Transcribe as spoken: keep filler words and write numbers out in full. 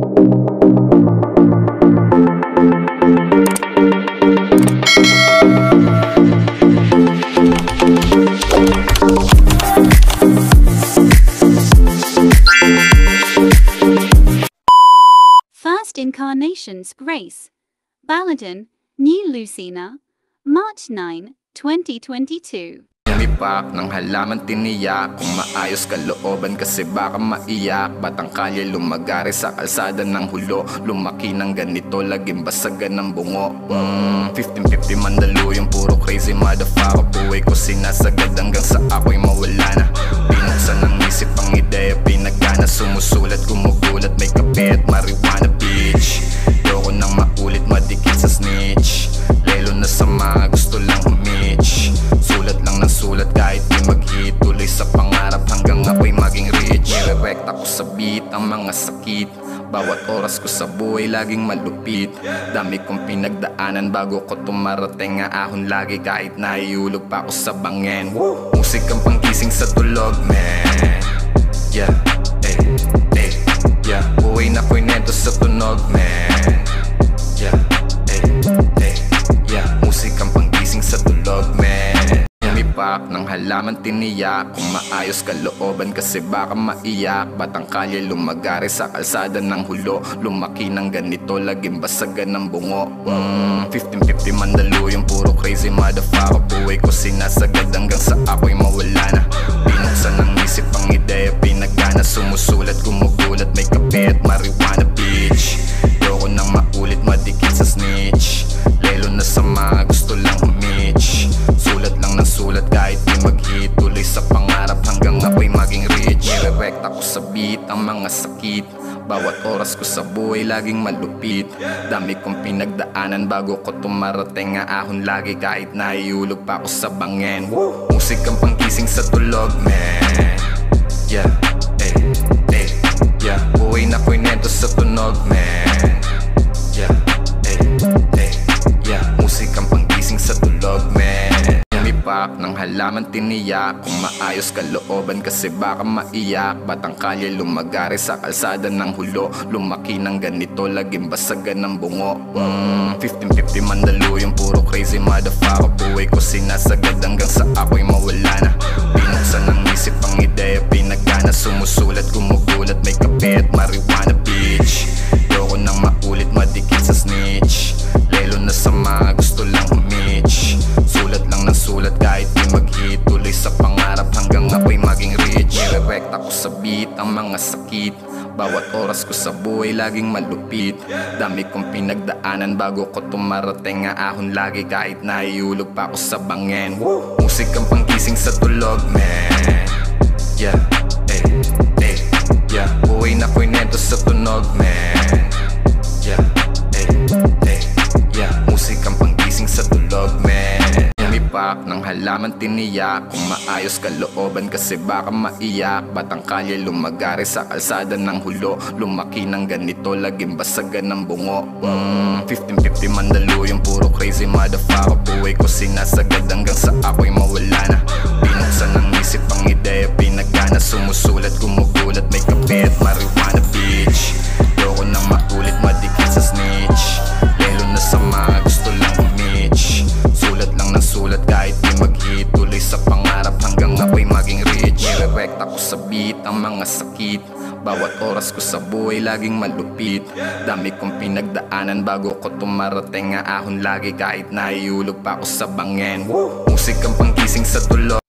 First Incarnations Grace Baladin, New Lucena, March ninth, twenty twenty-two. Umipak ng halaman tiniyak kung maayos kalooban kasi baka maiyak. Batang kalye lumagari sa kalsada ng hulo, lumaki ng ganito laging basagan ng bungo. mm, fifteen fifty Mandaluyong puro crazy motherfucker. Buhay ko sinasagad hanggang sa ako'y mawala na. Binuksan ng isip ang ideya, pinagana, sumusulat, gumugulat, may kape at marijuana bitch. Yoko nang maulit, madikit sa snitch, lelo na sa mga gusto lang humich. Sulat lang ng sulat kahit di mag-hit, tuloy sa pangarap hanggang ako'y maging rich. Nire-recta ko sa beat ang mga sakit, bawat oras ko sa buhay laging malupit. Dami kong pinagdaanan bago ko tumarating, nga ahon lagi kahit naiulog pa ako sa bangin. Musik ang panggising sa tulog, man. Yeah, eh, eh, yeah. Buhay na ko'y nento sa tunog, man. Yeah, eh, eh, yeah. Musik ang panggising sa tulog, man. Umipak ng halaman tiniyak kung maayos kalooban kasi baka maiyak. Batang kalye lumagari sa kalsada ng hulo, lumaki ng ganito laging basagan ng bungo. mm, fifteen fifty Mandaluyong puro crazy motherfucker. Buhay ko sinasagad hanggang sa ako'y mawala na. Binuksan ng isip ang ideya, pinagana, sumusulat, gumugulat, may kape at marijuana bitch. Yoko nang maulit, madikit sa snitch, lelo na sa mga gusto lang humich. Sulat lang ng sulat kahit di mag-hit, tuloy sa pangarap hanggang ako'y maging rich. Nire-recta ko sa beat ang mga sakit, bawat oras ko sa buhay laging malupit. Dami kong pinagdaanan bago ko tumarating, nga ahon lagi kahit naiulog pa ako sa bangin. Musik ang panggising sa tulog, man. Yeah, eh, eh, yeah. Buhay na ko'y nento sa tunog, man. Yeah, eh, eh, yeah. Musik ang panggising sa tulog, man. Umipak ng halaman tiniyak kung maayos kalooban kasi baka maiyak. Batang kalye lumagari sa kalsada ng hulo, lumaki ng ganito laging basagan ng bungo. mm, fifteen fifty Mandaluyong puro crazy motherfucker. Buhay ko sinasagad hanggang sa ako'y mawala na. Binuksan ng isip ang ideya, pinagana, sumusulat, gumugulat, may kape at marijuana bitch. Yoko nang maulit, madikit sa snitch, lelo na sa mga gusto lang humich. Sulat lang ng sulat kahit di mag-hit, tuloy sa pangarap hanggang ako'y maging rich. Nire-recta ko sa beat ang mga sakit, bawat oras ko sa buhay laging malupit. Dami kong pinagdaanan bago ko tumarating, nga ahon lagi kahit naiulog pa ako sa bangin. Musik ang panggising sa tulog, man. Yeah, eh, eh, yeah. Buhay na ko'y nento sa tunog, man. Yeah, eh, eh, yeah. Musik ang panggising sa tulog, man. Umipak ng halaman tiniyak kung maayos kalooban kasi baka maiyak. Batang kalye lumagari sa kalsada ng hulo, lumaki ng ganito laging basagan ng bungo. mm, fifteen fifty Mandaluyong puro crazy motherfucker. Buhay ko sinasagad hanggang sa ako'y mawala na. Binuksan ng isip ang ideya, pinagana, sumusulat, gumugulat, may kape at marijuana bitch. Yoko nang maulit, madikit sa snitch, lelo na sa mga gusto lang humich. Sulat lang ng sulat kahit di mag-hit, tuloy sa pangarap hanggang ako'y maging rich. Nire-recta ko sa beat ang mga sakit, bawat oras ko sa buhay laging malupit. Dami kong pinagdaanan bago ko tumarating, nga ahon lagi kahit naiulog pa ako sa bangin. Musik ang panggising sa tulog.